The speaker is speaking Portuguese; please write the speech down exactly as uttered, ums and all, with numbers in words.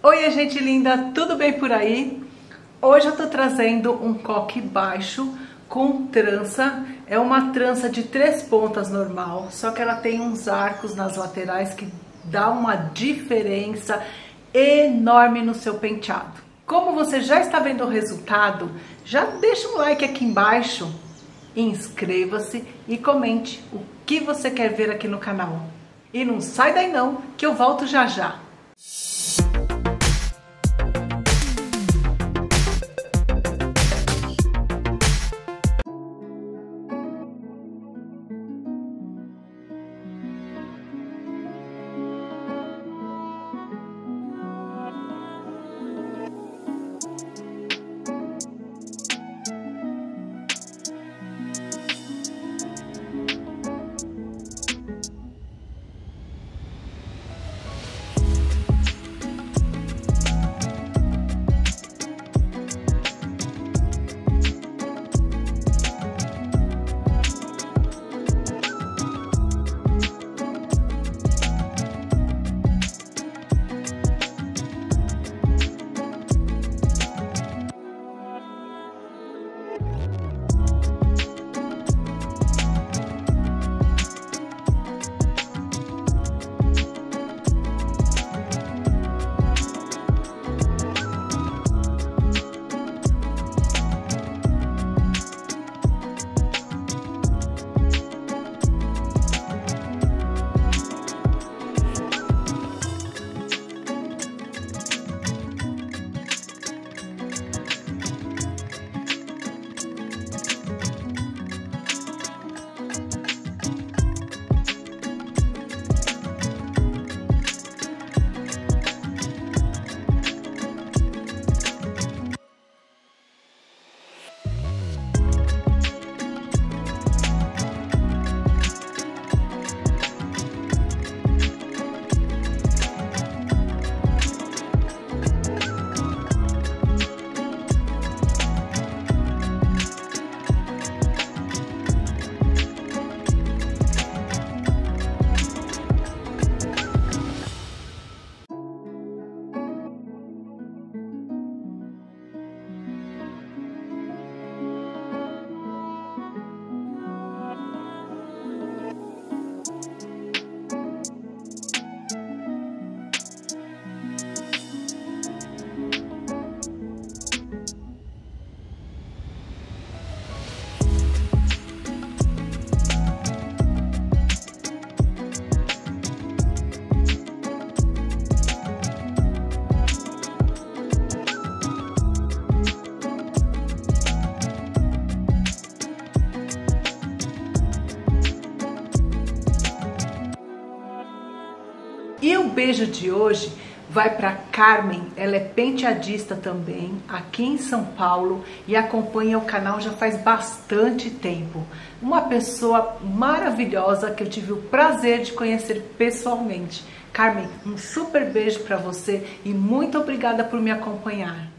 Oi, gente linda, tudo bem por aí? Hoje eu tô trazendo um coque baixo com trança. É uma trança de três pontas normal, só que ela tem uns arcos nas laterais que dá uma diferença enorme no seu penteado. Como você já está vendo o resultado, já deixa um like aqui embaixo, inscreva-se e comente o que você quer ver aqui no canal. E não sai daí não, que eu volto já já. E o beijo de hoje vai para Carmen, ela é penteadista também, aqui em São Paulo, e acompanha o canal já faz bastante tempo. Uma pessoa maravilhosa que eu tive o prazer de conhecer pessoalmente. Carmen, um super beijo para você e muito obrigada por me acompanhar.